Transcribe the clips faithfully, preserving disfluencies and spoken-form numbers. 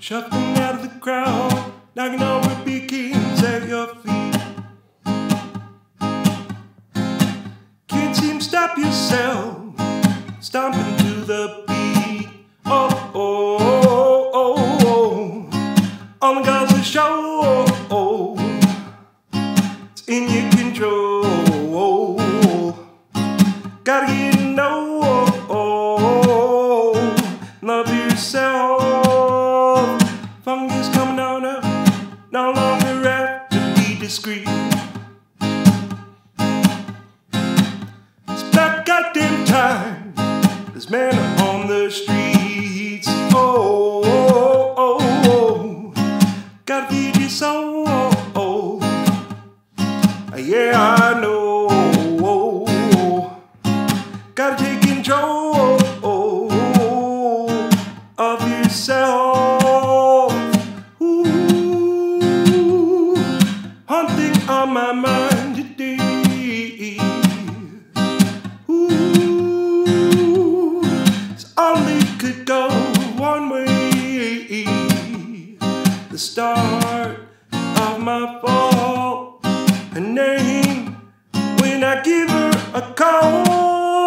shuffling out of the crowd, knocking over beacons at your feet. Can't seem to stop yourself, stomping to the beat. Oh, oh, oh, oh, oh. All the girls are show, oh, oh. It's in your control. Gotta get to know, oh, oh. Love yourself. Funk is coming on up, no longer have to be discreet. It's about goddamn time, there's man on the streets. Oh, oh, oh, oh. Gotta feed your soul, oh, oh. Yeah, I know. Gotta take control of yourself. Ooh, one thing on my mind today. Ooh, it's only could go one way. The start of my fall, her name when I give her a call.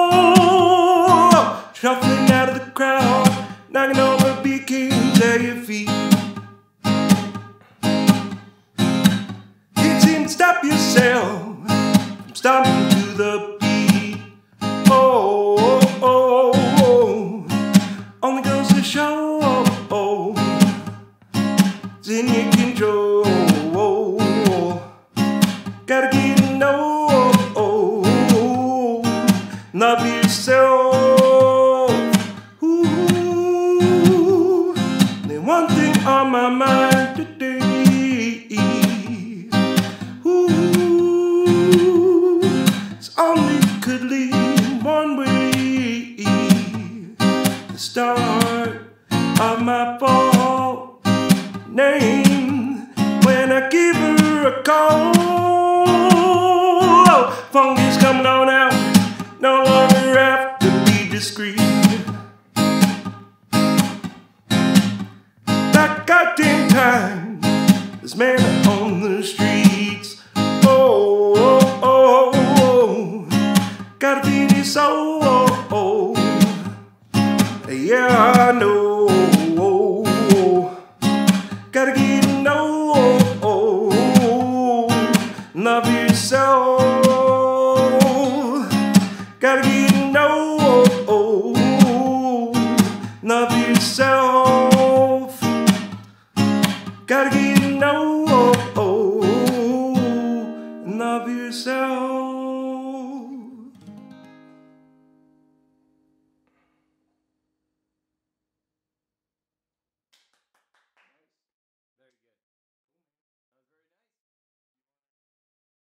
Shuffling out of the crowd, knocking over beacons at your feet. Can't seem to stop yourself from stomping to the beat. Oh, oh, oh, oh. Only goes to show, oh, oh. It's in your control. Gotta get to know, oh, oh. Love yourself. One thing on my mind today. Ooh, it's only could lead one way. The start of my fall, name when I give her a call. Oh, funk is coming on out, no longer have to be discreet. Goddamn time, there's man on the streets. Oh, oh, oh, oh. Gotta feed his soul. Oh, oh. Yeah, I know. Oh, gotta get to know. Oh, love yourself. Gotta get to know. Oh, love yourself. Gotta get to know, oh, oh, and love yourself.